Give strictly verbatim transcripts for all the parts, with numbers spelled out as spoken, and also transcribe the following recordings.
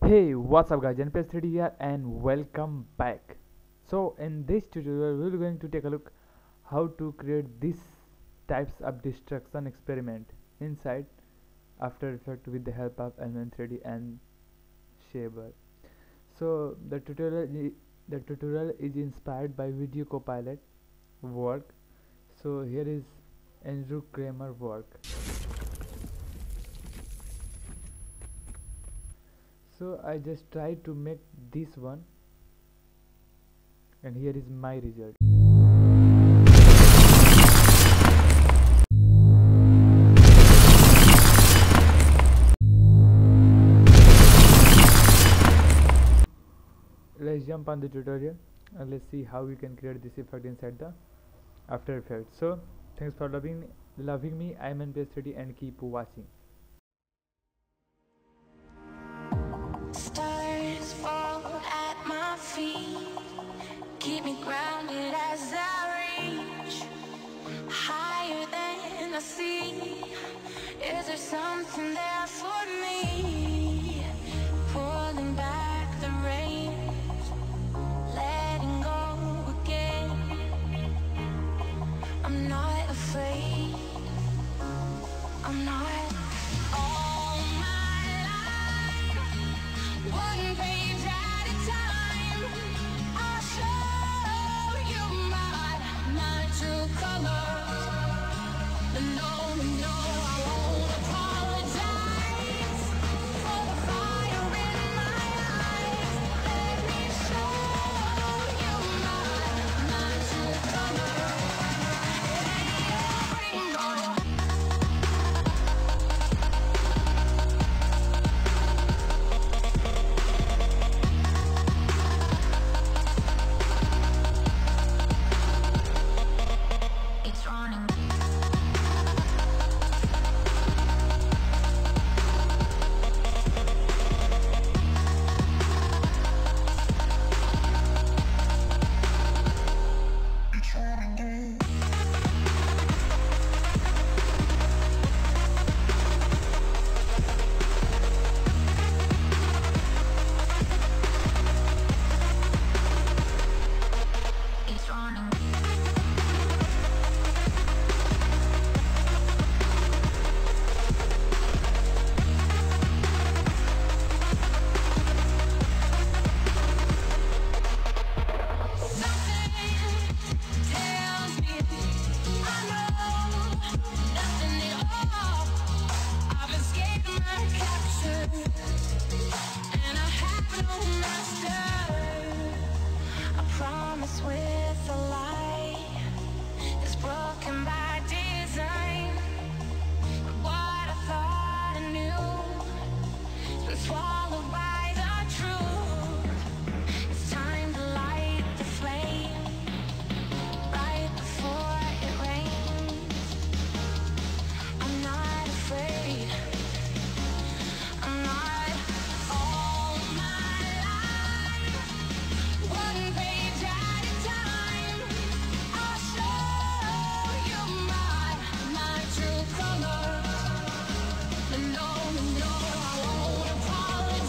Hey, what's up guys, N P S three D here and welcome back. So in this tutorial we're going to take a look how to create this types of destruction experiment inside After Effects with the help of M M three D and Shaver. So the tutorial i- the tutorial is inspired by Video Copilot work. So here is Andrew Kramer work. So I just try to make this one and here is my result. Let's jump on the tutorial and let's see how we can create this effect inside the After Effects. So thanks for loving loving me. I'm N P S three D and keep watching. Stars fall at my feet, keep me grounded as I reach higher than I see. Is there something there for me? Pulling back the reins, letting go again. I'm not afraid, I'm not. All my life, one page at a time, I'll show you my, my true colors. No, no, I won't apologize for the fire in my eyes. Let me show you my, my true colors. Bring on. It's running. It's running. It's running. Something tells me I know nothing at all. I've escaped my capture, and I have no master. I promise with a lie is broken by design. What I thought I knew has been swallowed by the truth. It's time to light the flame right before it rains. I'm not afraid, I'm not. All my life, one page at a time, I'll show you my, my true colors. No, no, I won't apologize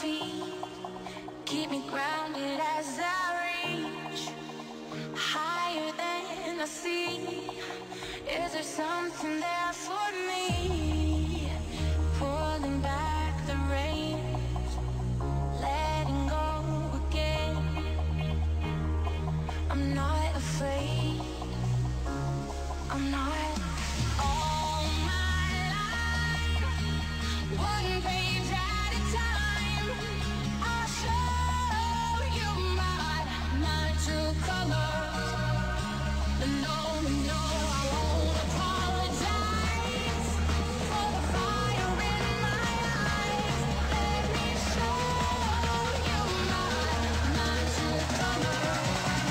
feet. Keep me grounded as I reach higher than the sea. Is there something there for me? Pulling back the reins, letting go again. I'm not afraid. I'm not. All my life, one page at a time, I'll show you my, my true colors. No, no, I won't apologize for the fire in my eyes. Let me show you my, my true colors.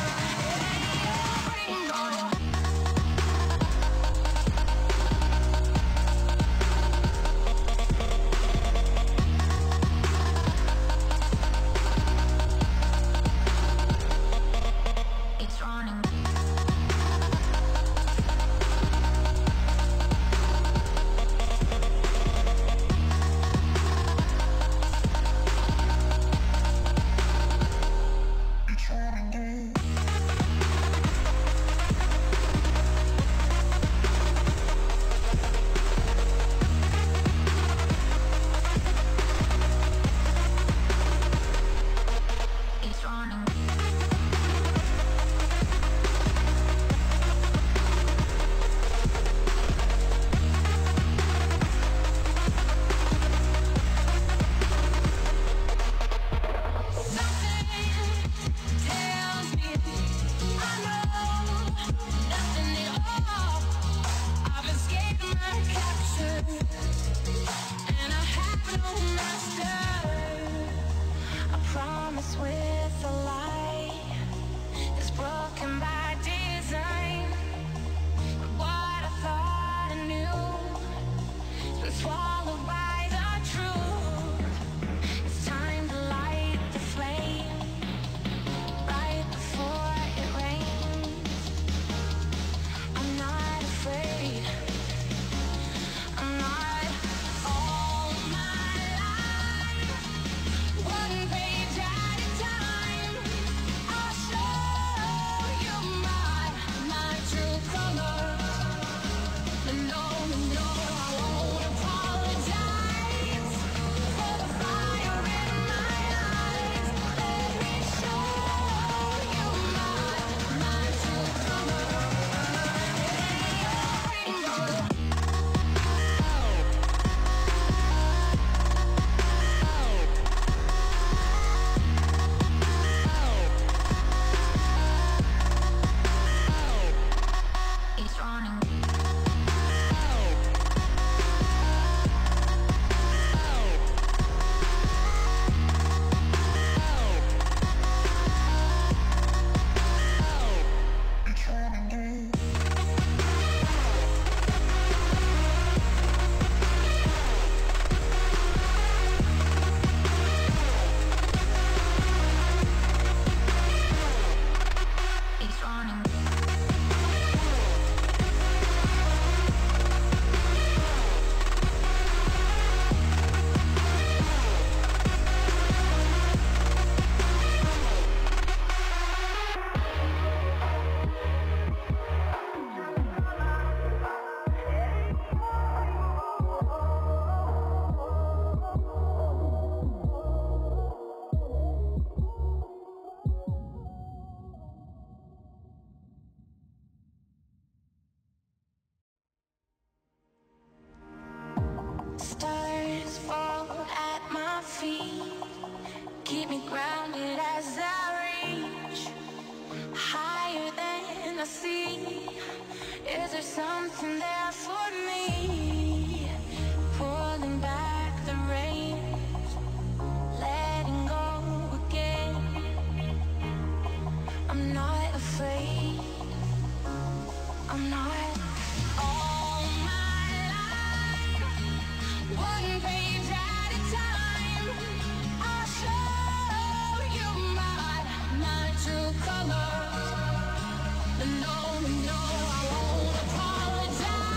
Bring on. It's running. It's running. Tells me I know nothing at all. I've escaped my capture, and I have no master. I promise with a lie is broken by design. But what I thought I knew has been swallowed by the truth. It's time to light the flame right before it rains. I'm not afraid. I'm not. All my life, one page at a time, I'll show you my, my true colors. No, no, I won't apologize for the fire in my eyes. Let me show you my, my true colors. It's running. It's running. Stars fall at my feet. Keep me grounded as I reach higher than the sea. Is there something there for me? Pulling back the reins, letting go again. I'm not afraid. I'm not. All my life, one page at a time, I'll show you my, my true colors. No, no, I won't apologize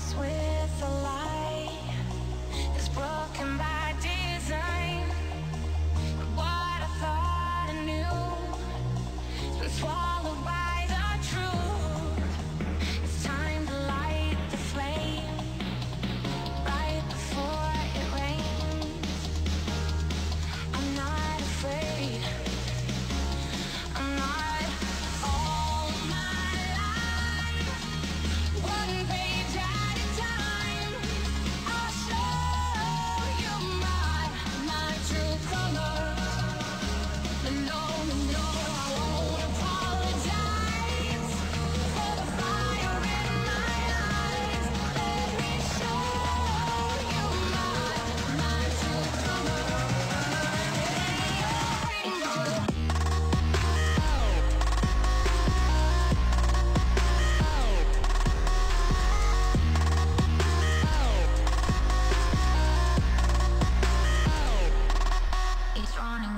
mess with the light. It's broken by design. What I thought I knew has been swallowed by the truth. It's time to light the flame right before it rains. I'm not afraid. I'm not. All my life, one page at a time, I'll show you my my true colors. No, no, I won't apologize for the fire in my eyes. Let me show you my my true colors. Rainbow. It's running.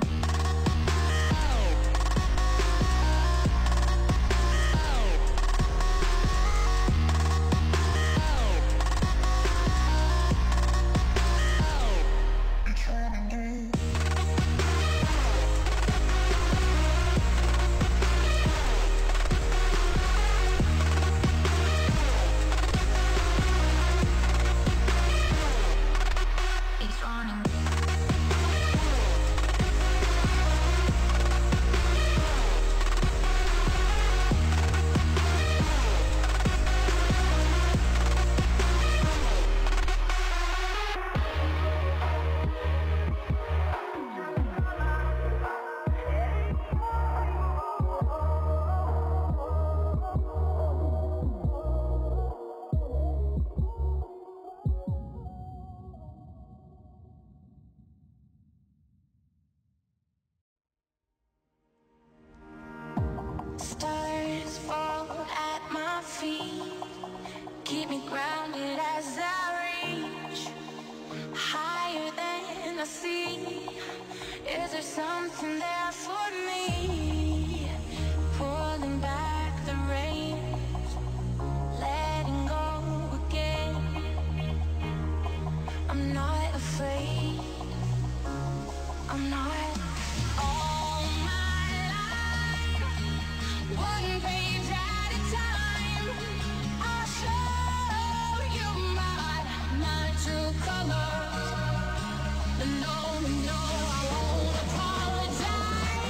It's running. It's running. Stars fall at my feet, keep me grounded as I reach higher than I see. Is there something there for me? Pulling back the reins, letting go again. I'm not afraid. I'm not. All my life, one page at a time, I'll show you my my true colors. No, no, I won't apologize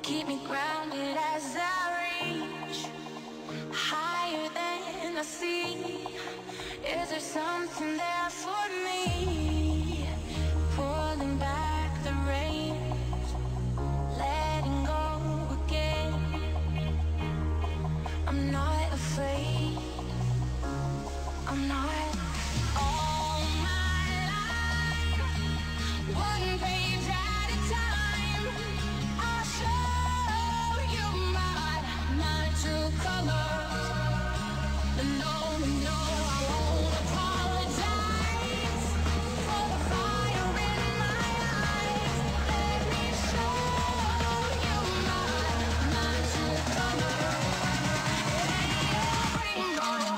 keep me grounded as I reach higher than I see. Is there something there for me? Pulling back the reins, letting go again. I'm not afraid, I'm not. All my life, one page at a time, I'll show you my, my true colors. No, no, I won't apologize for the fire in my eyes. Let me show you my, my true colors. Bring on.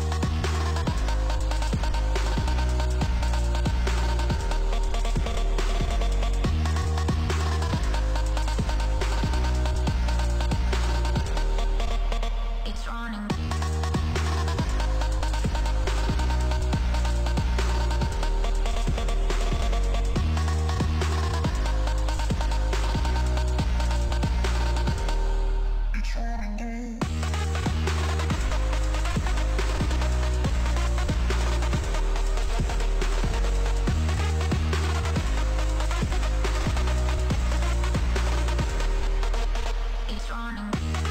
It's running. It's running.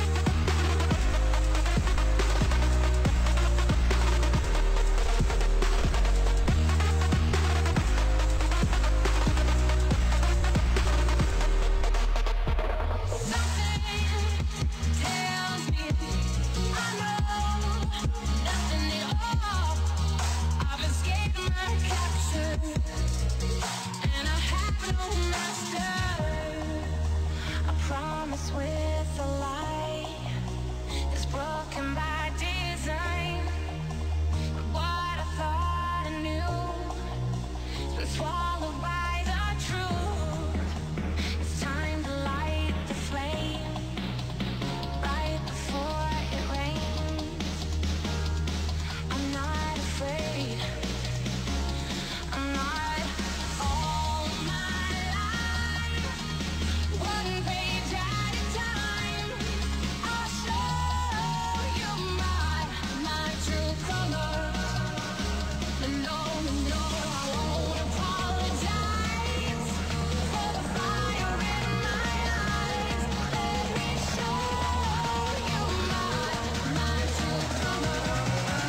With a lie is broken by design. What I thought I knew has been swallowed by the truth. It's time to light the flame right before it rains. I'm not afraid, I'm not. All my life, one page at a time, I'll show you my, my true colors. No, no, I won't apologize for the fire in my eyes. Let me show you my, my true colors.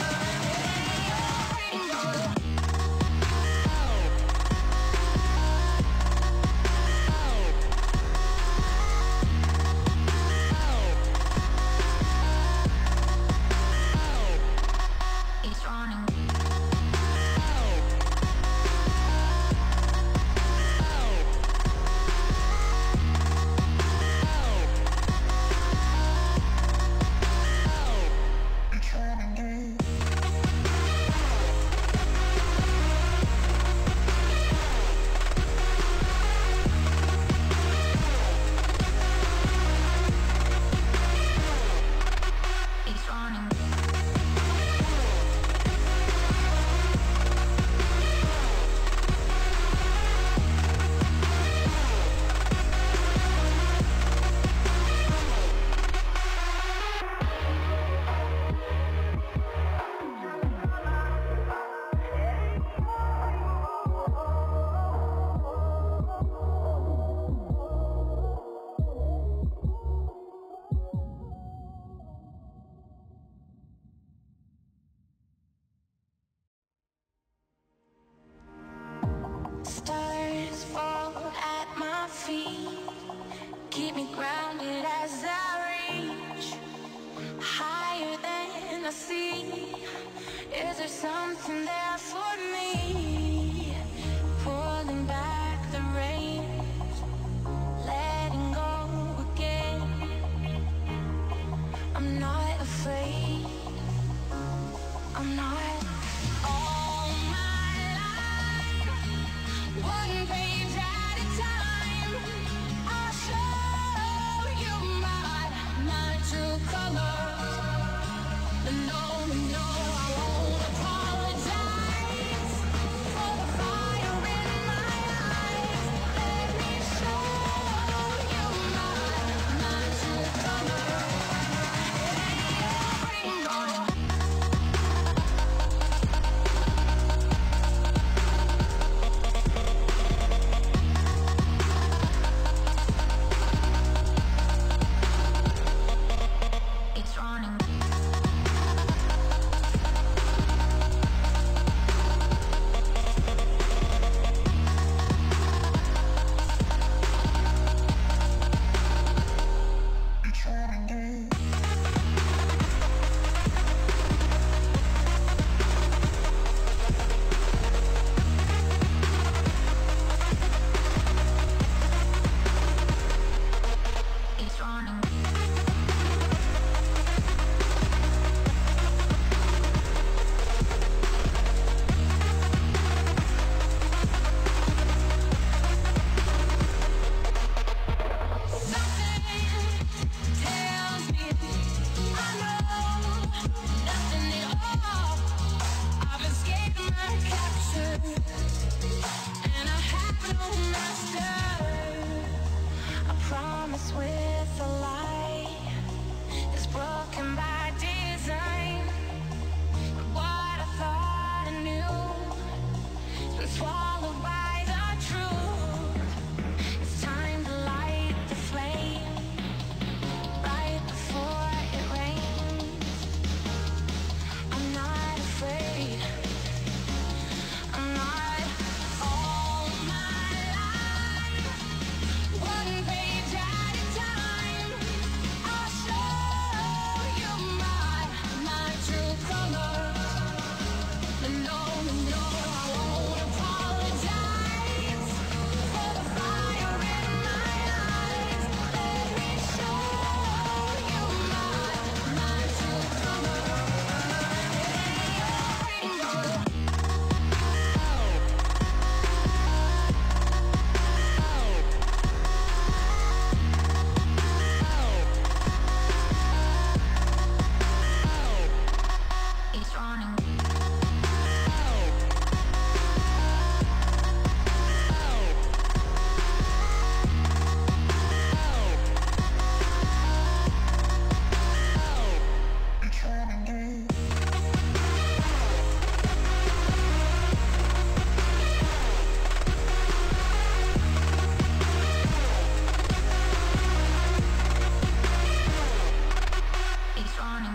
It's running. It's running. Stars fall at my feet, keep me grounded as I reach higher than I see. Is there something there for me? Pulling back the reins, letting go again. I'm not afraid, I'm not. All my life, one page at a time, I'll show you my, my true colors. No, no, I won't apologize for the fire in my eyes. Let me show you my, running. With a lie is broken by design. What I thought I knew has been swallowed by the truth. It's time to light the flame right before it rains. I'm not afraid. I'm not. All my life, one page at a time, I'll show you my, my true colors. No, no, I won't apologize for the fire in my eyes. Let me show you my, my true colors. Rainbow. It's running. It's running.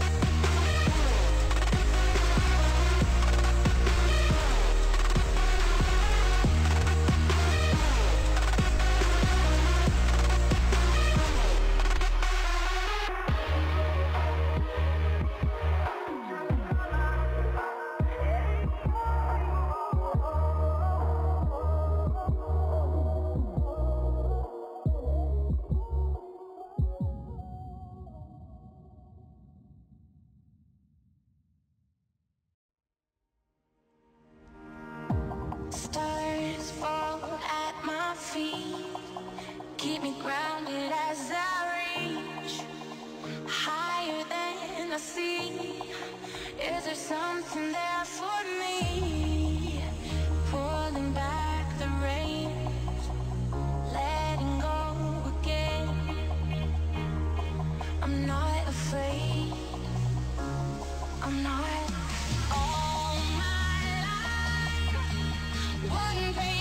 Stars fall at my feet, keep me grounded as I reach higher than I see. Is there something there for me? Pulling back the reins, letting go again. I'm not afraid. I'm not. All my life, one page